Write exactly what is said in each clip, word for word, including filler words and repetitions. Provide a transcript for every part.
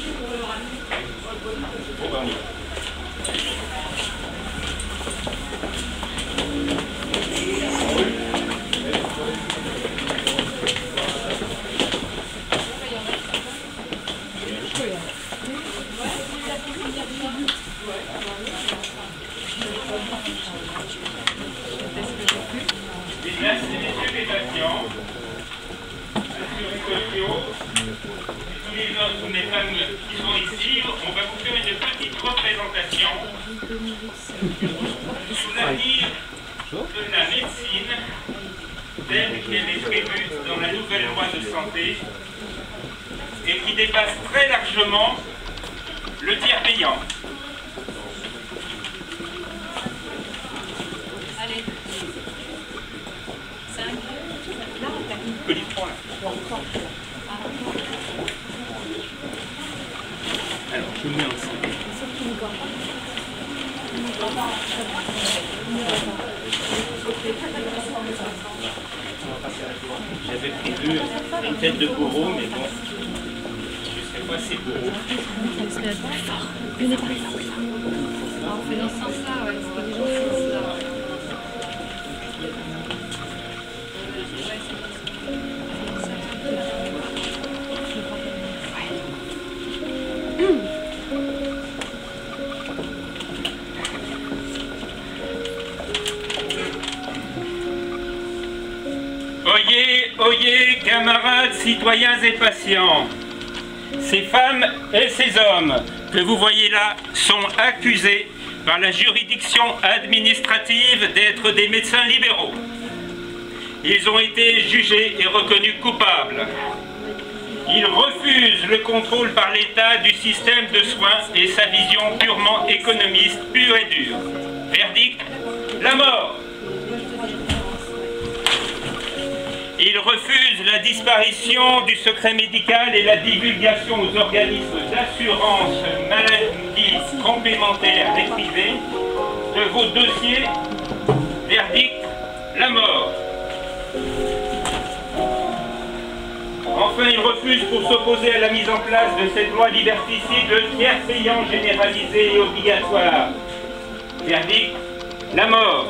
Mesdames et messieurs les patients, assurés sociaux, tous les hommes, toutes les femmes qui sont ici, on va vous faire une petite représentation sur l'avenir de la médecine telle qu'elle est prévue dans la nouvelle loi de santé et qui dépasse très largement le tiers payant. Allez. Alors, je mets ensemble. J'avais pris deux, une tête de bourreau, mais bon, je ne sais pas si c'est bourreau. Venez par là. On fait dans ce sens-là, ouais, parce que les gens sont là. Oyez, oyez, camarades, citoyens et patients, ces femmes et ces hommes que vous voyez là sont accusés par la juridiction administrative d'être des médecins libéraux. Ils ont été jugés et reconnus coupables. Ils refusent le contrôle par l'État du système de soins et sa vision purement économiste, pure et dure. Verdict, la mort. Ils refusent la disparition du secret médical et la divulgation aux organismes d'assurance maladie complémentaires et privés de vos dossiers. Verdict, la mort. Enfin, ils refusent, pour s'opposer à la mise en place de cette loi liberticide, le tiers payant généralisé et obligatoire. Verdict, la mort.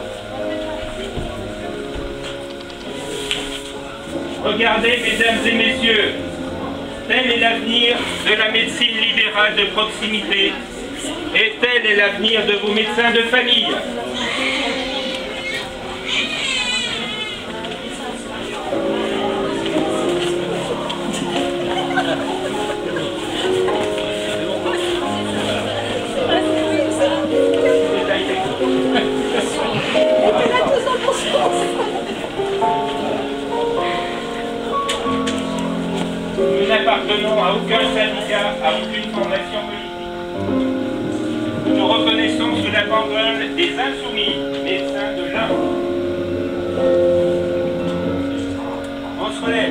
Regardez, mesdames et messieurs, tel est l'avenir de la médecine libérale de proximité et tel est l'avenir de vos médecins de famille. Nous n'appartenons à aucun syndicat, à aucune formation politique. Nous nous reconnaissons sous la banderole des Insoumis, médecins de l'Ain. On se relève.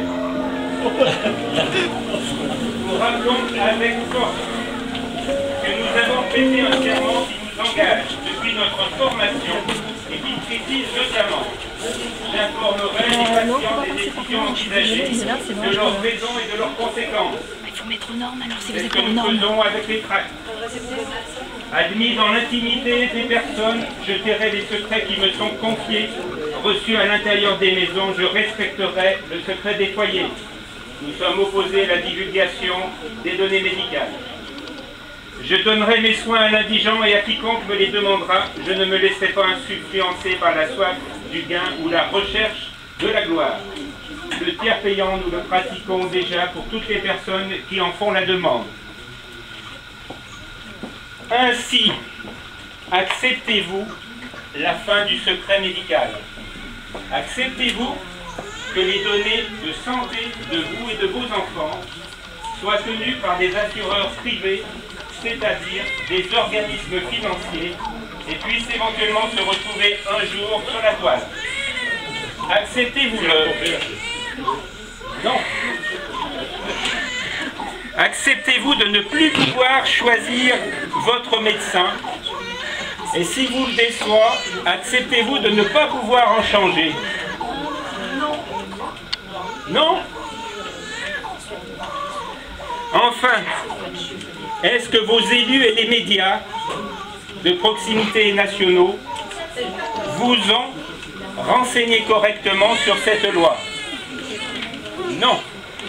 Nous rappelons avec force que nous avons prêté un serment qui nous engage depuis notre formation et qui précise notamment: j'informerai les patients des décisions envisagées, de leurs raisons et de leurs conséquences. Il faut mettre aux normes alors si vous C'est êtes ce aux que nous normes. faisons avec les tracts. Admis dans l'intimité des personnes, je tairai les secrets qui me sont confiés. Reçus à l'intérieur des maisons, je respecterai le secret des foyers. Nous sommes opposés à la divulgation des données médicales. Je donnerai mes soins à l'indigent et à quiconque me les demandera. Je ne me laisserai pas influencer par la soif du gain ou la recherche de la gloire. Le tiers payant, nous le pratiquons déjà pour toutes les personnes qui en font la demande. Ainsi, acceptez-vous la fin du secret médical? Acceptez-vous que les données de santé de vous et de vos enfants soient tenues par des assureurs privés, c'est-à-dire des organismes financiers, et puissent éventuellement se retrouver un jour sur la toile? Acceptez-vous-le? Non. Acceptez-vous de ne plus pouvoir choisir votre médecin? Et si vous le déçoit, acceptez-vous de ne pas pouvoir en changer? Non. Enfin, est-ce que vos élus et les médias de proximité et nationaux vous ont renseigné correctement sur cette loi? Non.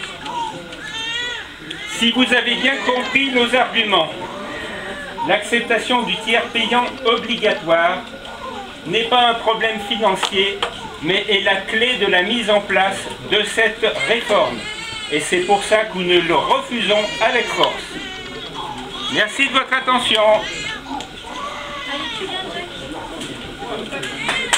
Si vous avez bien compris nos arguments, l'acceptation du tiers payant obligatoire n'est pas un problème financier, mais est la clé de la mise en place de cette réforme. Et c'est pour ça que nous le refusons avec force. Merci de votre attention.